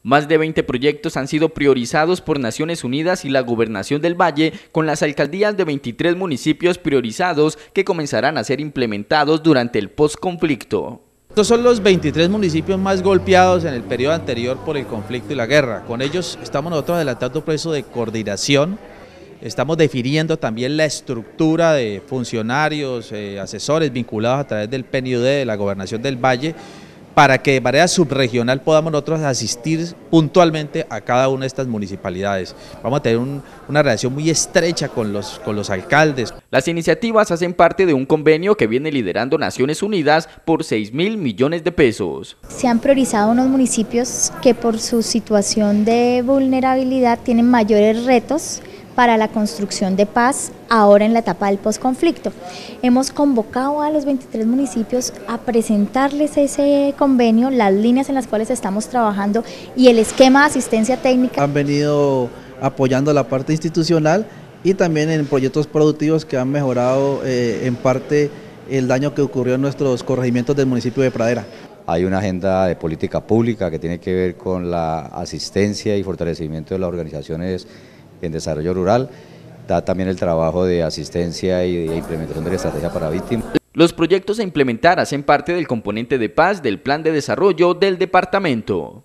Más de 20 proyectos han sido priorizados por Naciones Unidas y la Gobernación del Valle, con las alcaldías de 23 municipios priorizados que comenzarán a ser implementados durante el posconflicto. Estos son los 23 municipios más golpeados en el periodo anterior por el conflicto y la guerra. Con ellos estamos nosotros adelantando un proceso de coordinación, estamos definiendo también la estructura de funcionarios, asesores vinculados a través del PNUD de la Gobernación del Valle, para que de manera subregional podamos nosotros asistir puntualmente a cada una de estas municipalidades. Vamos a tener una relación muy estrecha con los alcaldes. Las iniciativas hacen parte de un convenio que viene liderando Naciones Unidas por 6.000 millones de pesos. Se han priorizado unos municipios que por su situación de vulnerabilidad tienen mayores retos para la construcción de paz ahora en la etapa del posconflicto. Hemos convocado a los 23 municipios a presentarles ese convenio, las líneas en las cuales estamos trabajando y el esquema de asistencia técnica. Han venido apoyando la parte institucional y también en proyectos productivos que han mejorado en parte el daño que ocurrió en nuestros corregimientos del municipio de Pradera. Hay una agenda de política pública que tiene que ver con la asistencia y fortalecimiento de las organizaciones en desarrollo rural, da también el trabajo de asistencia y de implementación de la estrategia para víctimas. Los proyectos a implementar hacen parte del componente de paz del plan de desarrollo del departamento.